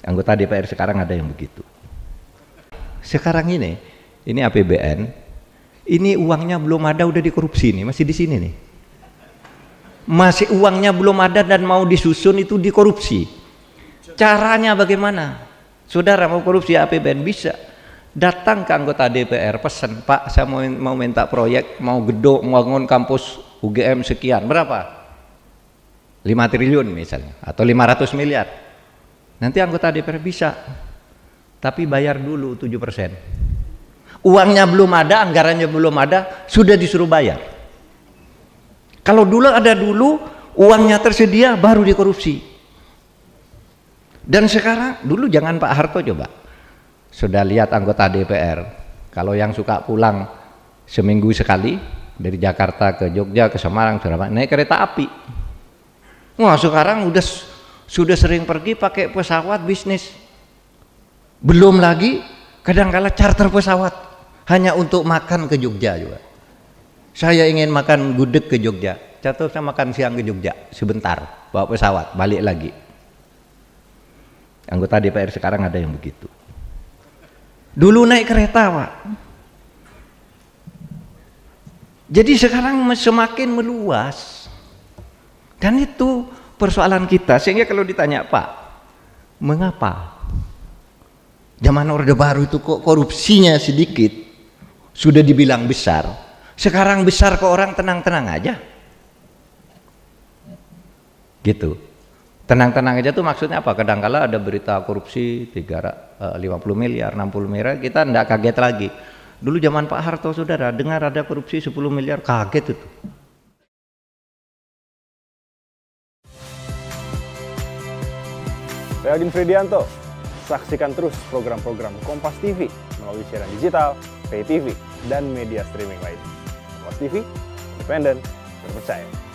Anggota DPR sekarang ada yang begitu. Sekarang ini APBN, ini uangnya belum ada udah dikorupsi nih, masih di sini nih. Masih uangnya belum ada dan mau disusun itu dikorupsi. Caranya bagaimana? Saudara mau korupsi APBN bisa. Datang ke anggota DPR pesan, Pak saya mau minta proyek, mau gedung, mau bangun kampus UGM sekian, berapa? 5 triliun misalnya, atau 500 miliar. Nanti anggota DPR bisa, tapi bayar dulu 7%. Uangnya belum ada, anggarannya belum ada, sudah disuruh bayar. Kalau dulu ada uangnya tersedia baru dikorupsi. Dan sekarang, dulu jangan Pak Harto coba. Sudah lihat anggota DPR, kalau yang suka pulang seminggu sekali dari Jakarta ke Jogja ke Semarang naik kereta api. Wah sekarang sudah sering pergi pakai pesawat bisnis. Belum lagi kadang-kala charter pesawat hanya untuk makan ke Jogja juga. Saya ingin makan gudeg ke Jogja, jatuh saya makan siang ke Jogja sebentar, bawa pesawat balik lagi. Anggota DPR sekarang ada yang begitu. Dulu naik kereta Pak. Jadi sekarang semakin meluas. Dan itu persoalan kita, sehingga kalau ditanya Pak, mengapa zaman Orde Baru itu kok korupsinya sedikit, sudah dibilang besar, sekarang besar ke orang tenang-tenang aja gitu. Tenang-tenang aja tuh maksudnya apa? Kadang-kala ada berita korupsi 50 miliar, 60 miliar, kita enggak kaget lagi. Dulu zaman Pak Harto saudara, dengar ada korupsi 10 miliar, kaget itu. Saya Odin Fridianto, saksikan terus program-program Kompas TV melalui siaran digital, pay TV, dan media streaming lain. Kompas TV, independen, terpercaya.